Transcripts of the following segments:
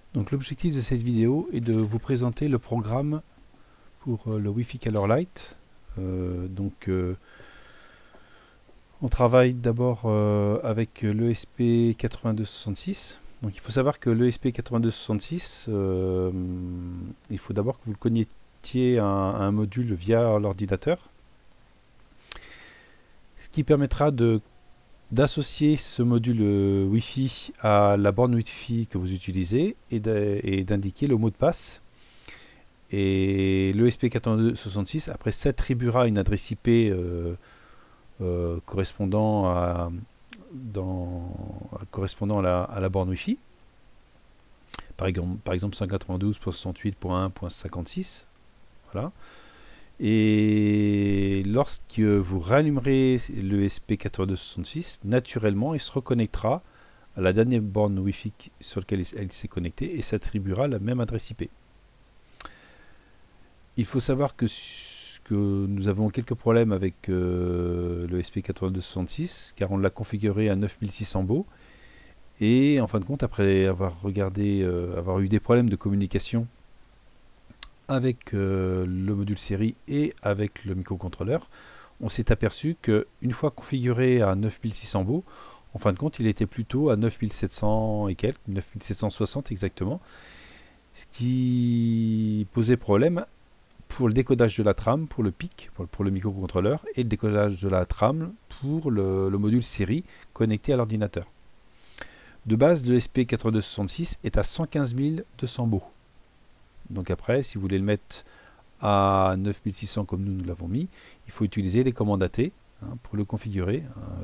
Donc l'objectif de cette vidéo est de vous présenter le programme pour le Wi-Fi Colorlight. On travaille d'abord avec l'ESP 8266. Donc il faut savoir que l'ESP 8266, il faut d'abord que vous le connectiez à un module via l'ordinateur, ce qui permettra d'associer ce module Wi-Fi à la borne Wi-Fi que vous utilisez et d'indiquer le mot de passe. Et l'ESP8266 après s'attribuera une adresse IP correspondant à la borne Wi-Fi. Par exemple 192.68.1.56. Voilà. Et lorsque vous rallumerez l'ESP8266, naturellement, il se reconnectera à la dernière borne Wi-Fi sur laquelle elle s'est connectée et s'attribuera la même adresse IP. Il faut savoir que nous avons quelques problèmes avec l'ESP8266 car on l'a configuré à 9600 baux et en fin de compte, après avoir eu des problèmes de communication avec le module série et avec le microcontrôleur, on s'est aperçu qu'une fois configuré à 9600 baux, en fin de compte, il était plutôt à 9700 et quelques, 9760 exactement, ce qui posait problème pour le décodage de la trame, pour le PIC, pour le microcontrôleur, et le décodage de la trame pour le module série connecté à l'ordinateur. De base, le SP8266 est à 115 200 baux. Donc après, si vous voulez le mettre à 9600 comme nous l'avons mis, il faut utiliser les commandes AT pour le configurer,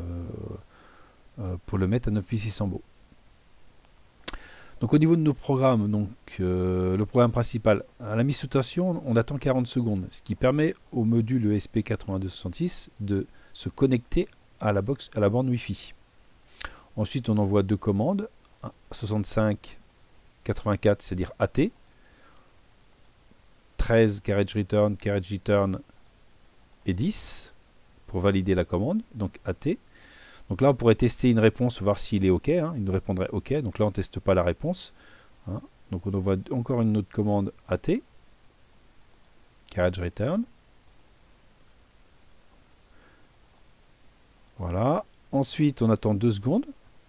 pour le mettre à 9600 baux. Donc au niveau de nos programmes, le programme principal, à la mise sous tension, on attend 40 secondes, ce qui permet au module ESP8266 de se connecter à la borne Wi-Fi. Ensuite, on envoie deux commandes, 65 84, c'est-à-dire AT, 13 carriage return et 10 pour valider la commande, donc AT. Donc là, on pourrait tester une réponse, voir s'il est OK. Il nous répondrait OK. Donc là, on ne teste pas la réponse. Donc on envoie encore une autre commande AT, carriage return. Voilà. Ensuite, on attend 2 secondes.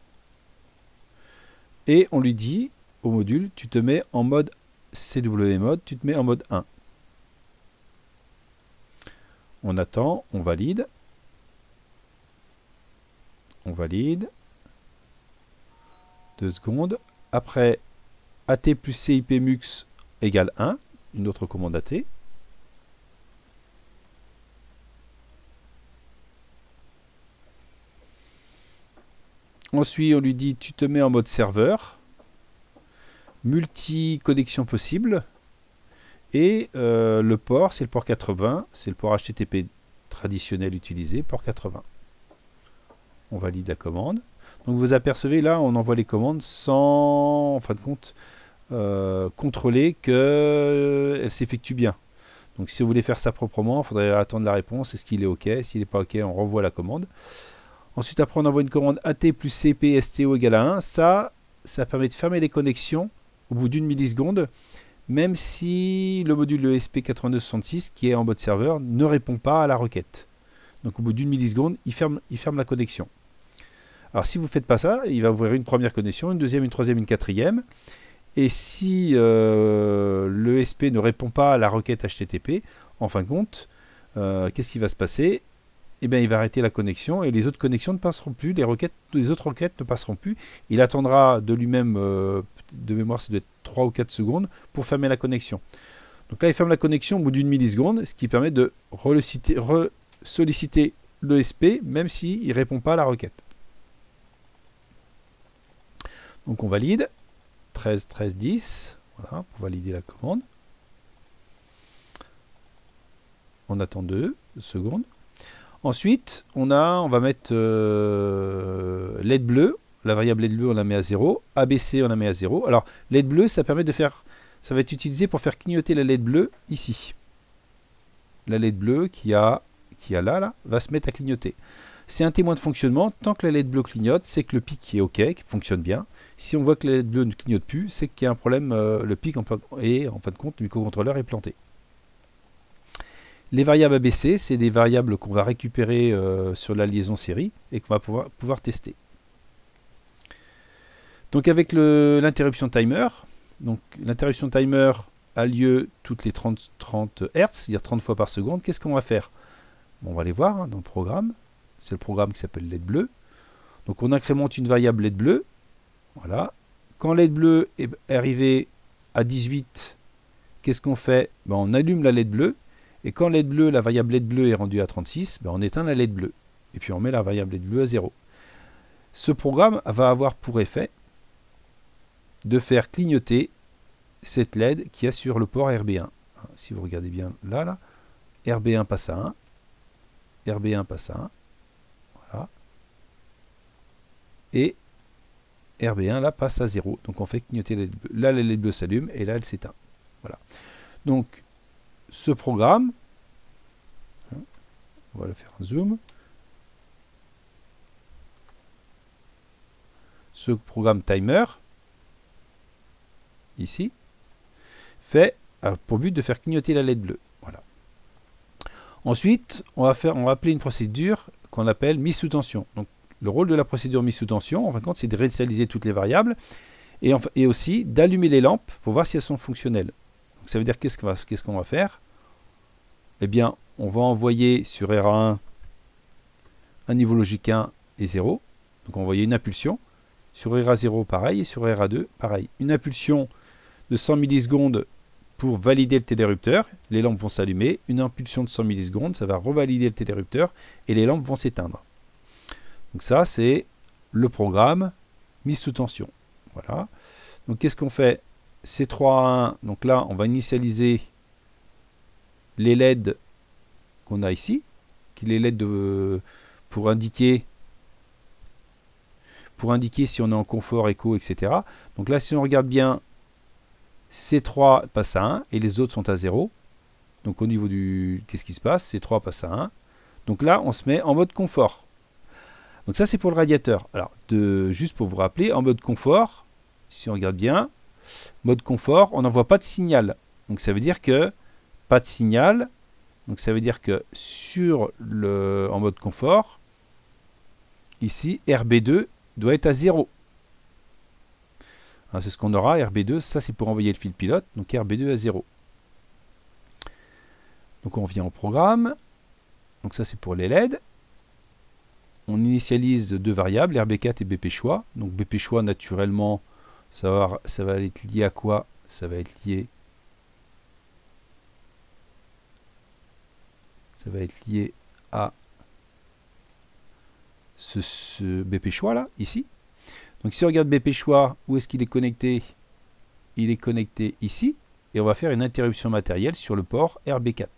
Et on lui dit au module, tu te mets en mode CW mode, tu te mets en mode 1. On attend, on valide. On valide. 2 secondes. Après, AT plus CIP MUX égale 1. Une autre commande AT. Ensuite, on lui dit tu te mets en mode serveur. Multi-connexion possible. Et le port, c'est le port 80. C'est le port HTTP traditionnel utilisé, port 80. On valide la commande. Donc vous apercevez là, on envoie les commandes sans, en fin de compte, contrôler qu'elles s'effectuent bien. Donc si vous voulez faire ça proprement, il faudrait attendre la réponse. Est-ce qu'il est OK? S'il n'est pas OK, on renvoie la commande. Ensuite, après, on envoie une commande AT plus CP STO égale à 1. Ça permet de fermer les connexions au bout d'une milliseconde, même si le module ESP8266, qui est en mode serveur, ne répond pas à la requête. Donc au bout d'une milliseconde, il ferme la connexion. Alors si vous ne faites pas ça, il va ouvrir une première connexion, une deuxième, une troisième, une quatrième. Et si l'ESP ne répond pas à la requête HTTP, en fin de compte, qu'est-ce qui va se passer? Eh bien, il va arrêter la connexion et les autres connexions ne passeront plus, les autres requêtes ne passeront plus. Il attendra de lui-même, de mémoire, ça doit être 3 ou 4 secondes pour fermer la connexion. Donc là, il ferme la connexion au bout d'une milliseconde, ce qui permet de solliciter l'ESP, même s'il ne répond pas à la requête. Donc on valide 13 13 10, voilà, pour valider la commande. On attend 2 secondes. Ensuite, on va mettre LED bleu, la variable LED bleu on la met à 0, ABC on la met à 0. Alors LED bleu, ça permet de faire, ça va être utilisé pour faire clignoter la LED bleue ici. La LED bleue qui a là, va se mettre à clignoter. C'est un témoin de fonctionnement. Tant que la LED bleue clignote, c'est que le PIC est OK, qui fonctionne bien. Si on voit que la LED bleue ne clignote plus, c'est qu'il y a un problème, le pic et en fin de compte, le microcontrôleur est planté. Les variables ABC, c'est des variables qu'on va récupérer sur la liaison série et qu'on va pouvoir tester. Donc avec l'interruption timer, donc l'interruption timer a lieu toutes les 30 Hz, c'est-à-dire 30 fois par seconde. Qu'est-ce qu'on va faire? Bon, on va aller voir hein, dans le programme. C'est le programme qui s'appelle LED bleu. Donc on incrémente une variable LED bleu. Voilà. Quand LED bleu est arrivé à 18, qu'est-ce qu'on fait? Ben, on allume la LED bleue. Et quand LED bleu, la variable LED bleu est rendue à 36, ben, on éteint la LED bleue. Et puis on met la variable LED bleue à 0. Ce programme va avoir pour effet de faire clignoter cette LED qui est sur le port RB1. Si vous regardez bien là, RB1 passe à 1, RB1 passe à 1, voilà. Et RB1 là passe à 0. Donc on fait clignoter la LED bleue. Là, la LED bleue s'allume et là, elle s'éteint. Voilà. Donc, ce programme, on va le faire un zoom. Ce programme timer, ici, fait pour but de faire clignoter la LED bleue. Voilà. Ensuite, on va appeler une procédure qu'on appelle mise sous tension. Donc, le rôle de la procédure mise sous tension, en fin de compte, c'est de réinitialiser toutes les variables et aussi d'allumer les lampes pour voir si elles sont fonctionnelles. Donc, ça veut dire qu'est-ce qu'on va faire? Eh bien, on va envoyer sur RA1 un niveau logique 1 et 0. Donc, on va envoyer une impulsion. Sur RA0, pareil. Et sur RA2, pareil. Une impulsion de 100 millisecondes pour valider le télérupteur. Les lampes vont s'allumer. Une impulsion de 100 millisecondes, ça va revalider le télérupteur et les lampes vont s'éteindre. Donc ça, c'est le programme mise sous tension. Voilà. Donc qu'est-ce qu'on fait? C3 à 1. Donc là, on va initialiser les LED qu'on a ici, qui les LED pour indiquer si on est en confort, écho, etc. Donc là, si on regarde bien, C3 passe à 1 et les autres sont à 0. Donc au niveau du... Qu'est-ce qui se passe? C3 passe à 1. Donc là, on se met en mode confort. Donc ça, c'est pour le radiateur. Alors, juste pour vous rappeler, en mode confort, si on regarde bien, mode confort, on n'envoie pas de signal. Donc ça veut dire que pas de signal. Donc ça veut dire que en mode confort, ici, RB2 doit être à 0. C'est ce qu'on aura, RB2, ça c'est pour envoyer le fil pilote, donc RB2 à 0. Donc on revient au programme, donc ça c'est pour les LED. On initialise deux variables, RB4 et BP choix. Donc BP choix, naturellement, ça va être lié à quoi? Ça va être lié à ce BP choix là, ici. Donc si on regarde BP choix, où est-ce qu'il est connecté? Il est connecté ici. Et on va faire une interruption matérielle sur le port RB4.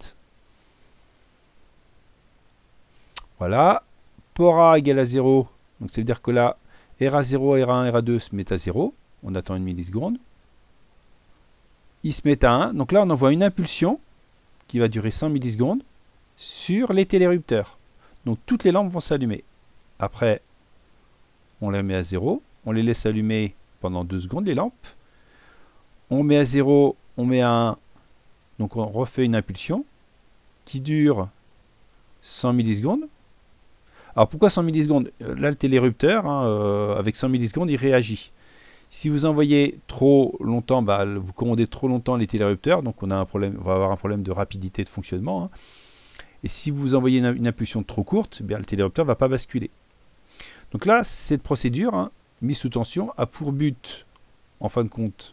Voilà. Port A égale à 0. Donc ça veut dire que là, RA0, RA1, RA2 se mettent à 0. On attend une milliseconde. Ils se mettent à 1. Donc là, on envoie une impulsion qui va durer 100 millisecondes sur les télérupteurs. Donc toutes les lampes vont s'allumer. Après, on les met à 0. On les laisse allumer pendant 2 secondes, les lampes. On met à 0, on met à 1. Donc on refait une impulsion qui dure 100 millisecondes. Alors pourquoi 100 millisecondes? Là, le télérupteur, avec 100 millisecondes, il réagit. Si vous envoyez trop longtemps, vous commandez trop longtemps les télérupteurs, donc on va avoir un problème de rapidité de fonctionnement. Et si vous envoyez une impulsion trop courte, le télérupteur ne va pas basculer. Donc là, cette procédure, mise sous tension, a pour but, en fin de compte,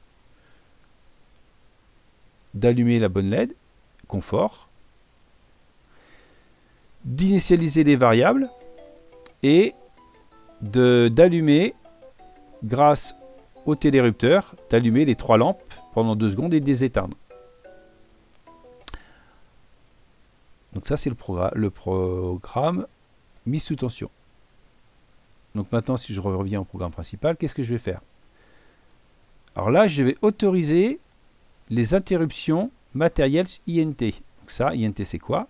d'allumer la bonne LED, confort, d'initialiser les variables et d'allumer, grâce au télérupteur, d'allumer les 3 lampes pendant 2 secondes et de les éteindre. Donc ça, c'est le programme mise sous tension. Donc maintenant, si je reviens au programme principal, qu'est-ce que je vais faire? Alors là, je vais autoriser les interruptions matérielles INT. Donc ça, INT, c'est quoi?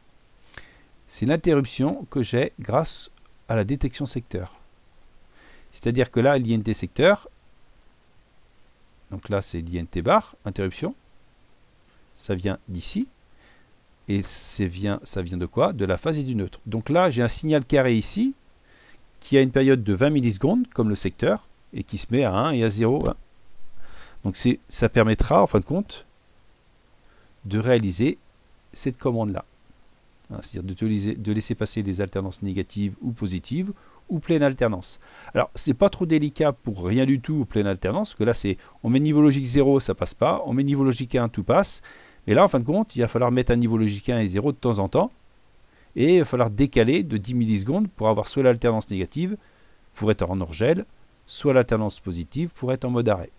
C'est l'interruption que j'ai grâce à la détection secteur. C'est-à-dire que là, l'INT secteur, donc là c'est l'INT bar, interruption, ça vient d'ici, et ça vient de quoi? De la phase et du neutre. Donc là, j'ai un signal carré ici, qui a une période de 20 millisecondes, comme le secteur, et qui se met à 1 et à 0. Hein. Donc ça permettra, en fin de compte, de réaliser cette commande-là. Hein, c'est-à-dire de laisser passer les alternances négatives ou positives, ou pleine alternance. Alors, c'est pas trop délicat pour rien du tout, pleine alternance, parce que là, on met niveau logique 0, ça passe pas, on met niveau logique 1, tout passe. Mais là, en fin de compte, il va falloir mettre un niveau logique 1 et 0 de temps en temps, et il va falloir décaler de 10 millisecondes pour avoir soit l'alternance négative, pour être en hors-gel, soit l'alternance positive pour être en mode arrêt.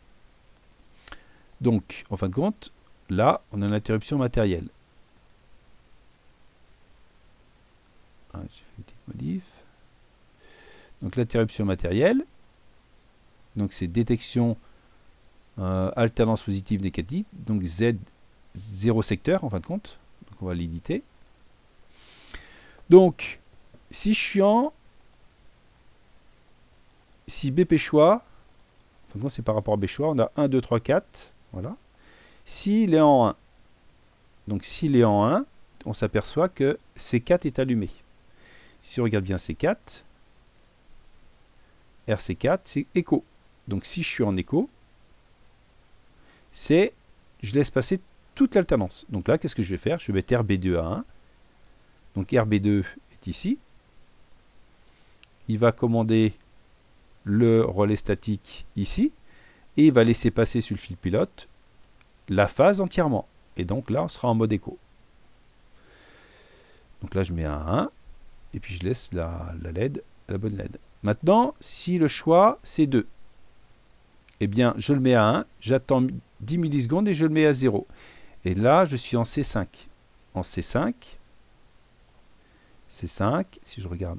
Donc, en fin de compte, là, on a une interruption matérielle. Ah, j'ai fait une petite modif. Donc, l'interruption matérielle, donc c'est détection alternance positive négative, donc Z 0 secteur en fin de compte. Donc, on va l'éditer. Donc, si je suis si BP choix, enfin, c'est par rapport à B choix, on a 1, 2, 3, 4, voilà. S'il est en 1, donc s'il est en 1, on s'aperçoit que C4 est allumé. Si on regarde bien C4, RC4, c'est écho. Donc si je suis en écho, je laisse passer toute l'alternance. Donc là, qu'est-ce que je vais faire? Je vais mettre RB2 à 1. Donc RB2 est ici. Il va commander le relais statique ici. Et il va laisser passer sur le fil pilote la phase entièrement. Et donc là, on sera en mode écho. Donc là, je mets un 1. Et puis je laisse la LED, la bonne LED. Maintenant, si le choix, c'est 2, eh bien, je le mets à 1. J'attends 10 millisecondes et je le mets à 0. Et là, je suis en C5. En C5, si je regarde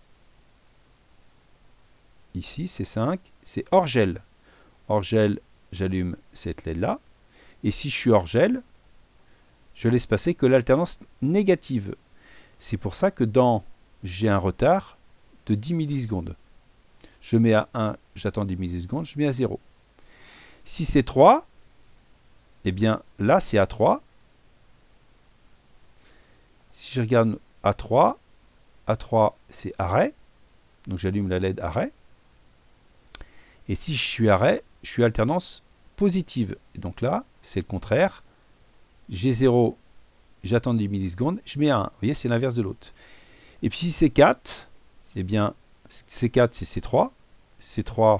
ici, C5, c'est hors gel. Hors gel, j'allume cette LED-là. Et si je suis hors gel, je laisse passer que l'alternance négative. C'est pour ça que j'ai un retard de 10 millisecondes. Je mets à 1, j'attends 10 millisecondes, je mets à 0. Si c'est 3, eh bien là c'est à 3. Si je regarde A3 c'est arrêt. Donc j'allume la LED arrêt. Et si je suis arrêt, je suis alternance positive. Et donc là, c'est le contraire. J'ai 0, j'attends 10 millisecondes, je mets à 1. Vous voyez, c'est l'inverse de l'autre. Et puis si c'est 4, eh bien C4 c'est C3. C3,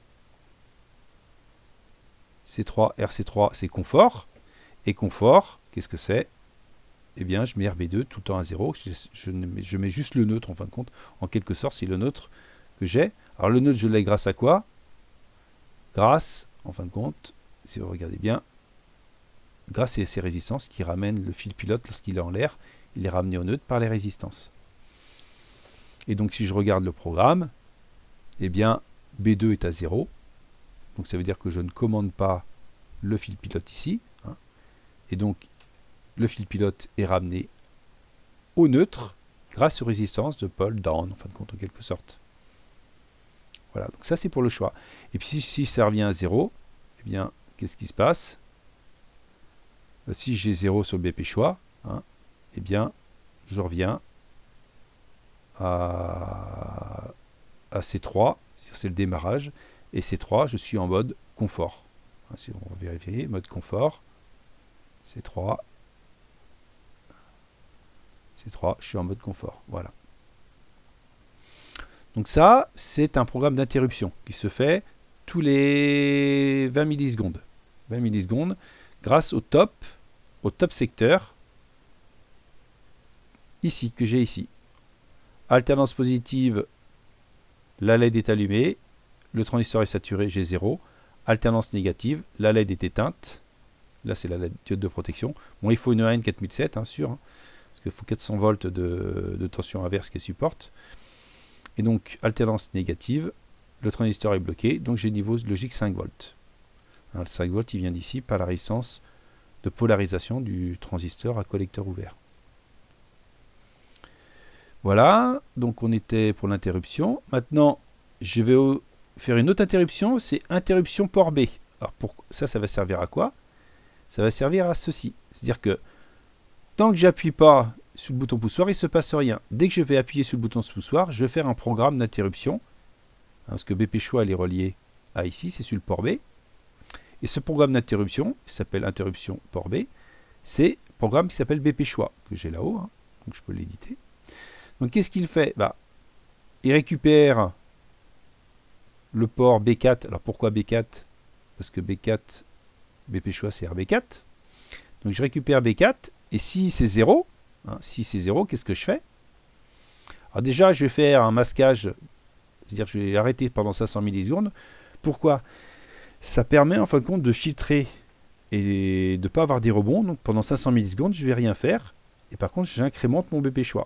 RC3 c'est confort. Et confort, qu'est-ce que c'est? Eh bien, je mets RB2 tout le temps à 0. Je mets juste le neutre en fin de compte. En quelque sorte, c'est le neutre que j'ai. Alors le neutre, je l'ai grâce à quoi? Grâce, en fin de compte, si vous regardez bien, grâce à ces résistances qui ramènent le fil pilote lorsqu'il est en l'air, il est ramené au neutre par les résistances. Et donc si je regarde le programme, eh bien B2 est à 0. Donc ça veut dire que je ne commande pas le fil pilote ici. Hein. Et donc le fil pilote est ramené au neutre grâce aux résistances de Paul down, en fin de compte, en quelque sorte. Voilà, donc ça c'est pour le choix. Et puis si ça revient à 0, eh bien, qu'est-ce qui se passe? Si j'ai 0 sur le BP choix, hein, eh bien, je reviens à C3, c'est le démarrage, et C3, je suis en mode confort. Si on va vérifier, mode confort, C3, je suis en mode confort. Voilà. Donc ça, c'est un programme d'interruption qui se fait tous les 20 millisecondes. 20 millisecondes grâce au top secteur ici, que j'ai ici. Alternance positive, la LED est allumée, le transistor est saturé, j'ai 0. Alternance négative, la LED est éteinte. Là, c'est la LED diode de protection. Bon, il faut une AN 4007, hein, sûr, hein, parce qu'il faut 400 volts de tension inverse qui supporte. Et donc, alternance négative, le transistor est bloqué, donc j'ai niveau logique 5 volts. Alors, le 5 volts, il vient d'ici par la résistance de polarisation du transistor à collecteur ouvert. Voilà, donc on était pour l'interruption. Maintenant, je vais faire une autre interruption, c'est interruption port B. Alors pour ça, ça va servir à quoi? Ça va servir à ceci. C'est-à-dire que tant que j'appuie pas sur le bouton poussoir, il ne se passe rien. Dès que je vais appuyer sur le bouton poussoir, je vais faire un programme d'interruption. Parce que BP choix elle est relié à ici, c'est sur le port B. Et ce programme d'interruption, qui s'appelle interruption port B, c'est le programme qui s'appelle BP choix, que j'ai là-haut, hein, donc je peux l'éditer. Donc qu'est-ce qu'il fait? Il récupère le port B4. Alors pourquoi B4? Parce que B4, BP choix c'est RB4. Donc je récupère B4, et si c'est 0, si c'est 0, qu'est-ce que je fais? Alors déjà, je vais faire un masquage, c'est-à-dire que je vais arrêter pendant 500 millisecondes. Pourquoi? Ça permet en fin de compte de filtrer et de ne pas avoir des rebonds. Donc pendant 500 millisecondes, je ne vais rien faire. Et par contre, j'incrémente mon BP choix.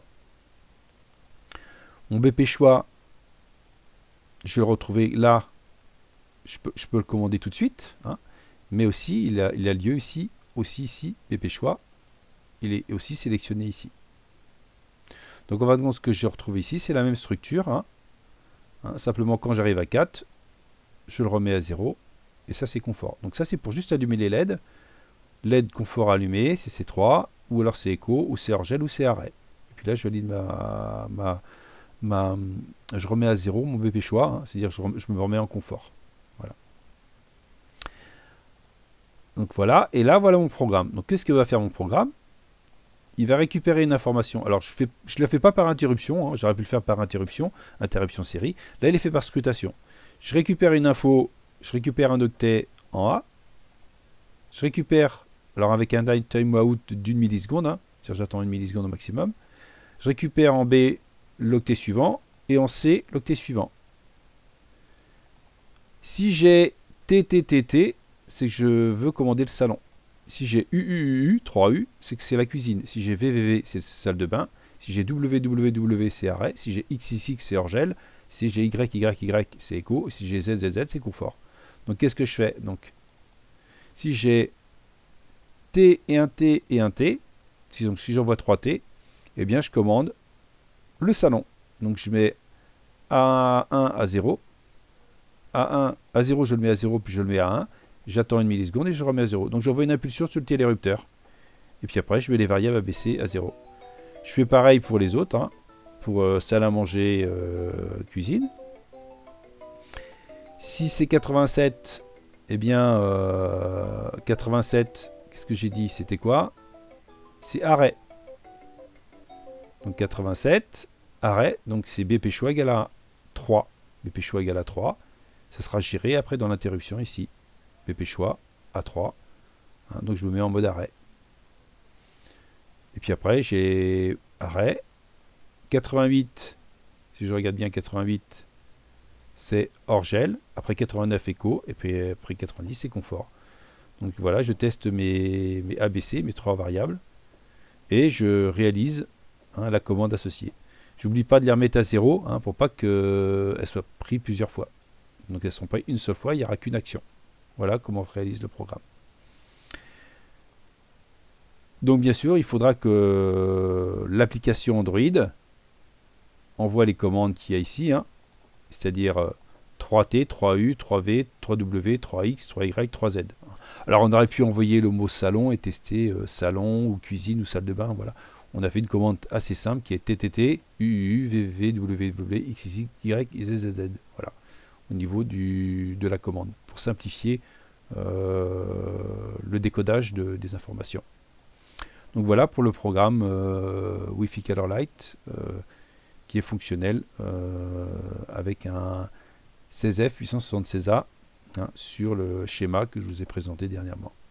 Mon BP choix, je vais le retrouver là. Je peux le commander tout de suite. Hein, mais aussi, il a lieu ici, aussi ici, BP choix. Il est aussi sélectionné ici. Donc en fin de compte, ce que je retrouve ici, c'est la même structure. Hein. Simplement, quand j'arrive à 4, je le remets à 0. Et ça, c'est confort. Donc ça, c'est pour juste allumer les LED. LED confort allumé, c'est C3, ou alors c'est écho, ou c'est hors-gel, ou c'est arrêt. Et puis là, je valide je remets à 0 mon BP choix, hein, c'est-à-dire je me remets en confort. Voilà. Donc voilà, et là, voilà mon programme. Donc qu'est-ce que va faire mon programme? Il va récupérer une information. Alors, je ne le fais pas par interruption, hein, j'aurais pu le faire par interruption série. Là, il est fait par scrutation. Je récupère une info, je récupère un octet en A. Je récupère, alors avec un timeout d'une milliseconde, hein, c'est-à-dire j'attends une milliseconde au maximum. Je récupère en B l'octet suivant et en C l'octet suivant. Si j'ai TTTT, c'est que je veux commander le salon. Si j'ai UUUU, 3U, c'est que c'est la cuisine. Si j'ai VVV, c'est salle de bain. Si j'ai WWW, c'est arrêt. Si j'ai XXX, c'est hors-gel. Si j'ai YYY, c'est écho. Si j'ai ZZZ, c'est confort. Donc qu'est-ce que je fais? Donc, si j'ai T et un T et un T, donc si j'envoie 3 T, eh bien je commande le salon. Donc je mets A1 à 0. A1 à 0, je le mets à 0, puis je le mets à 1. J'attends une milliseconde et je remets à 0. Donc j'envoie une impulsion sur le télérupteur. Et puis après, je mets les variables abaissées à 0. Je fais pareil pour les autres. Hein, pour salle à manger, cuisine. Si c'est 87, eh bien 87, qu'est-ce que j'ai dit? C'était quoi? C'est arrêt. Donc 87, arrêt. Donc c'est BP choix égale à 3. BP choix égale à 3. Ça sera géré après dans l'interruption ici. BP choix à 3. Hein, donc je me mets en mode arrêt. Et puis après, j'ai arrêt. 88, si je regarde bien 88, c'est hors-gel. Après 89, écho. Et puis après 90, c'est confort. Donc voilà, je teste mes ABC, mes 3 variables. Et je réalise la commande associée. J'oublie pas de les remettre à 0 hein, pour pas qu'elles soient prises plusieurs fois. Donc elles sont prises une seule fois, il n'y aura qu'une action. Voilà comment on réalise le programme. Donc bien sûr, il faudra que l'application Android envoie les commandes qu'il y a ici, hein, c'est-à-dire 3T, 3U, 3V, 3W, 3X, 3Y, 3Z. Alors on aurait pu envoyer le mot salon et tester salon ou cuisine ou salle de bain, voilà. On a fait une commande assez simple qui est TTT, UU, VV, WW, XXY, ZZZ. Voilà, au niveau de la commande, pour simplifier le décodage des informations. Donc voilà pour le programme Wi-Fi Colorlight qui est fonctionnel avec un 16F 876A hein, sur le schéma que je vous ai présenté dernièrement.